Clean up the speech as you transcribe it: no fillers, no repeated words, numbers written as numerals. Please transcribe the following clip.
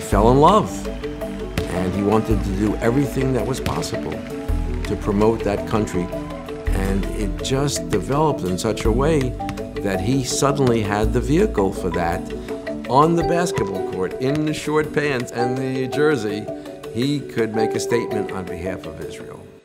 fell in love, and he wanted to do everything that was possible to promote that country. And it just developed in such a way that he suddenly had the vehicle for that on the basketball court, in the short pants and the jersey. He could make a statement on behalf of Israel.